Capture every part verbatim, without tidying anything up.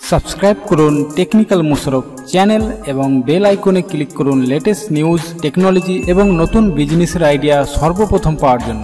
Subscribe করুন technical Mosharraf channel এবং bell আইকনে ক্লিক করুন লেটেস্ট নিউজ, টেকনোলজি এবং নতুন বিজনেসের আইডিয়া সর্বপ্রথম পাওয়ার জন্য।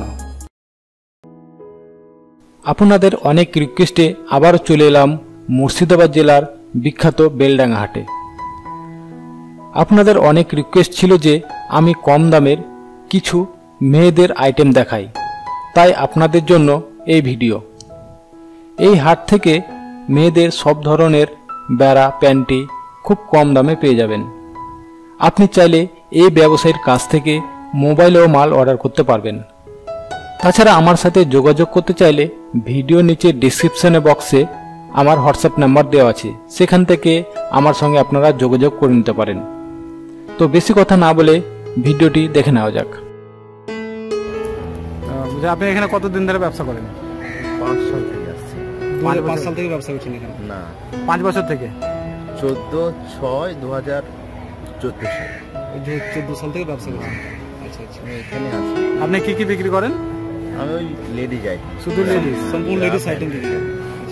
আপনাদের অনেক রিকোয়েস্টে আবার চলে এলাম মুর্শিদাবাদ জেলার বিখ্যাত বেলডাঙ্গা হাটে। আপনাদের অনেক রিকোয়েস্ট ছিল যে আমি কম দামের কিছু মেয়েদের আইটেম দেখাই, তাই আপনাদের জন্য এই ভিডিও। এই হাট থেকে মেয়েদের সব ধরনের বেড়া প্যান্টি খুব কম দামে পেয়ে যাবেন। আপনি চাইলে এই ব্যবসায়ীর কাছ থেকে মোবাইলেও মাল অর্ডার করতে পারবেন। তাছাড়া আমার সাথে যোগাযোগ করতে চাইলে ভিডিও নিচে ডেসক্রিপশনে বক্সে আমার হোয়াটসঅ্যাপ নাম্বার দেওয়া আছে, সেখান থেকে আমার সঙ্গে আপনারা যোগাযোগ করে নিতে পারেন। তো বেশি কথা না বলে ভিডিওটি দেখে নেওয়া যাক। আপনি এখানে কতদিন ধরে ব্যবসা করেন? পাঁচ সাল থেকে আসছি। পাঁচ সাল থেকে ব্যবসা করছেন এখানে? না, পাঁচ বছর থেকে। চোদ্দ ছয় দু হাজার চোদ্দ সাল চোদ্দ সাল থেকে ব্যবসা করছেন। আচ্ছা আচ্ছা, এখানে আছি। আপনি কি কি বিক্রি করেন? আমি ওই লেডিজ আইটেম, শুধু লেডিস, সম্পূর্ণ লেডিস আইটেম বিক্রি করেন।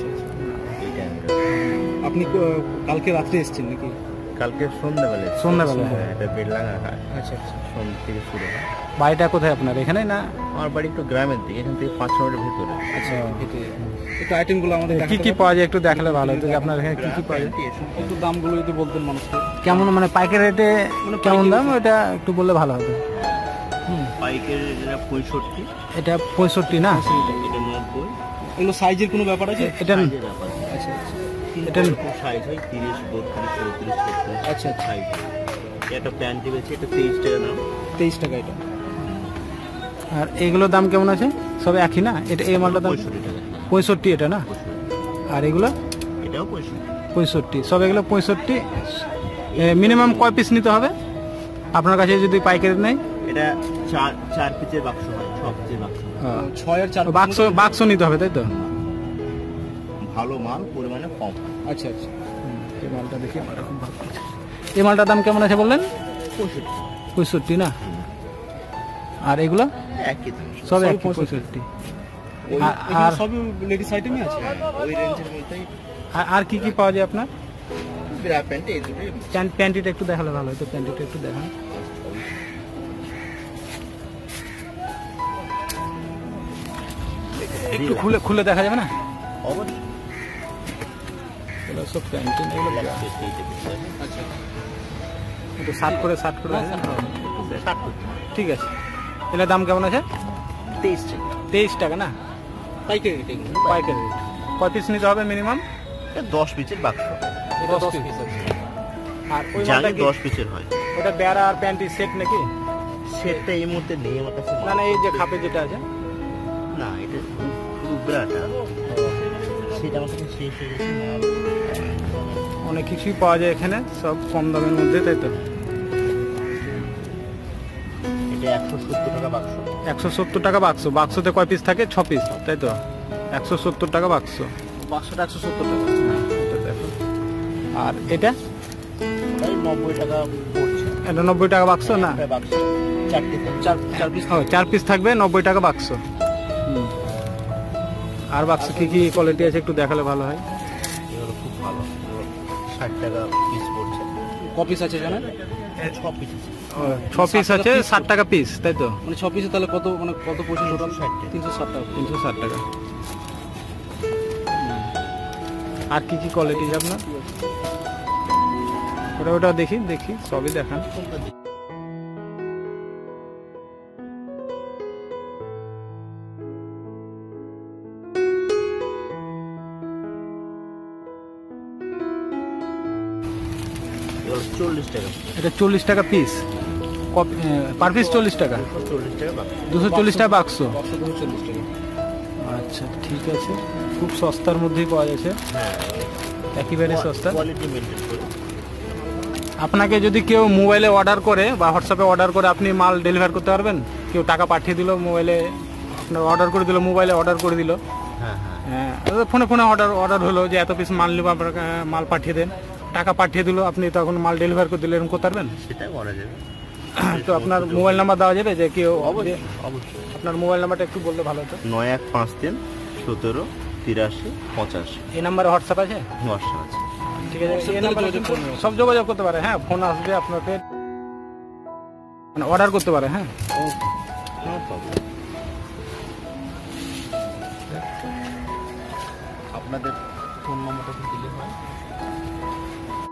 আপনি কালকে রাত্রে এসেছেন নাকি? কালকে সন্ধ্যাবেলা। সন্ধ্যাবেলা? হ্যাঁ, এটা বেলডাঙ্গা হাট। আচ্ছা আচ্ছা, সন্ধ্যা থেকে শুরু হয়। বাড়িটা কোথায় আপনার? এখানে না? আমার বাড়ি একটু গ্রামের দিকে, এখান থেকে পাঁচ মিনিটের ভিতরে। আচ্ছা, একটু আইটেমগুলো আমাদের কি কি পাওয়া যায় একটু দেখালে ভালো হতো, যে আপনার এখানে কি কি পাওয়া যায়, একটু দামগুলো যদি বলতেন মানুষকে। কেমন মানে পাইকারি রেটে কেমন দাম, এটা একটু বললে ভালো হতো। পাইকারি এটা পঁয়ষট্টি, এটা পঁয়ষট্টি না? এটা নব্বই। এগুলো সাইজের কোনো ব্যাপার আছে? এটা আচ্ছা, এটা সাইজ হয় তিরিশ, বত্রিশ, চৌত্রিশ, ছত্রিশ। আচ্ছা আচ্ছা, এটা প্যান্টি বেছে, এটা তেইশ টাকা দাম। তেইশ টাকা এটা। আর এগুলোর দাম কেমন আছে? সব একই না? এটা এই মালটা দাম পঁয়ষট্টি টাকা। পঁয়ষট্টি এটা না? আর এগুলো? এটাও পঁয়ষট্টি। পঁয়ষট্টি সব এগুলো পঁয়ষট্টি। মিনিমাম কয় পিস নিতে হবে আপনার কাছে যদি পাইকারি নেই? এটা চার চার পিসের বাক্স হয়, ছ পিসের বাক্স। ছয় আর চার বাক্স বাক্স নিতে হবে, তাই তো? ভালো মাল পরিমাণে কম। আচ্ছা আচ্ছা, এই মালটা দেখি আমারটা খুব ভালো। এই মালটার দাম কেমন আছে বললেন? পঁয়ষট্টি। পঁয়ষট্টি না? আর এগুলো? একই দাম, সব একই পঁয়ষট্টি। আর সবই লেডিস আইটেমই আছে ওই রেঞ্জের মধ্যেই। আর কি কি পাওয়া যায় আপনার? ব্রা প্যান্ট, এই দুটোই। প্যান্ট প্যান্টিটা একটু দেখালে ভালো হতো, প্যান্টিটা একটু দেখান। একটু খুলে খুলে দেখা যাবে না? অবশ্যই। এগুলো সব প্যান্টিং, এগুলো ভালো। আচ্ছা, একটু শার্ট করে শার্ট করে ঠিক আছে। এগুলোর দাম কেমন আছে? তেইশ টাকা। তেইশ টাকা না? পাইকারি রেট? পাইকারি রেট। কয় পিস নিতে হবে মিনিমাম? দশ পিসের বাক্স। দশ পিস আছে। আর ওই জানি মালটা কি দশ পিসের হয়? ওটা বেড়া আর প্যান্টি সেট নাকি? সেটটা এই মুহূর্তে নেই আমার কাছে। না না, এই যে খাপে যেটা আছে না, এটা পুরো ব্রাটা, সেটা আমার কাছে শেষ হয়ে গেছে। অনেক কিছুই পাওয়া যায় এখানে, সব কম দামের মধ্যে, তাই তো? এটা একশো সত্তর টাকা বাক্স। একশো সত্তর টাকা বাক্স। বাক্সতে কয় পিস থাকে? ছ পিস, তাই তো? একশো সত্তর টাকা বাক্স। বাক্সটা একশো সত্তর টাকা। এটা দেখো। আর এটা তাই নব্বই টাকা পড়ছে। এটা নব্বই টাকা বাক্স না? বাক্স চারটে, চার চার পিস। ও, চার পিস থাকবে, নব্বই টাকা বাক্স। আর বাক্স কি কি কোয়ালিটি আছে একটু দেখালে ভালো হয়। এগুলো খুব ভালো, ষাট টাকা পিস পড়ছে। ক পিস আছে জানেন? ছ পিস আছে। ছ পিস আছে, ষাট টাকা পিস, তাই তো? মানে ছ পিসে তাহলে কত, মানে কত পয়সা টোটাল? ষাট টাকা। তিনশো ষাট টাকা। তিনশো ষাট টাকা। আর কি কি কোয়ালিটি আপনার? ওটা ওটা দেখি দেখি সবই দেখান। চল্লিশ টাকা। এটা চল্লিশ টাকা পিস? পার পিস চল্লিশ টাকা? চল্লিশ টাকা বাক্স। দুশো চল্লিশ টাকা বাক্স? দুশো চল্লিশ টাকা। আচ্ছা ঠিক আছে, খুব সস্তার মধ্যেই পাওয়া যাচ্ছে। হ্যাঁ, একেবারে সস্তা। কোয়ালিটি মেনটেন করে। আপনাকে যদি কেউ মোবাইলে অর্ডার করে বা হোয়াটসঅ্যাপে অর্ডার করে, আপনি মাল ডেলিভার করতে পারবেন? কেউ টাকা পাঠিয়ে দিল মোবাইলে, আপনার অর্ডার করে দিল, মোবাইলে অর্ডার করে দিল, হ্যাঁ হ্যাঁ, ফোনে ফোনে অর্ডার অর্ডার হলো যে এত পিস মাল নিব, আপনার মাল পাঠিয়ে দেন, টাকা পাঠিয়ে দিল, আপনি তখন মাল ডেলিভার করে দিলে, এরকম করতে পারবেন? সেটা করা যাবে। তো আপনার মোবাইল নাম্বার দেওয়া যাবে যে কেউ? অবশ্যই। আপনার মোবাইল নাম্বারটা একটু বললে ভালো হতো। নয় এক পাঁচ তিন সতেরো তিরাশি পঁচাশি। এই নাম্বারে হোয়াটসঅ্যাপ আছে? হোয়াটসঅ্যাপ আছে। ঠিক আছে, এই তাহলে নাম্বারে যোগাযোগ কিন্তু করবে। সব যোগাযোগ করতে পারে। হ্যাঁ, ফোন আসবে আপনাকে, মানে অর্ডার করতে পারে। হ্যাঁ, নো প্রবলেম। আপনাদের ফোন নম্বরটা কি দিলে হয়?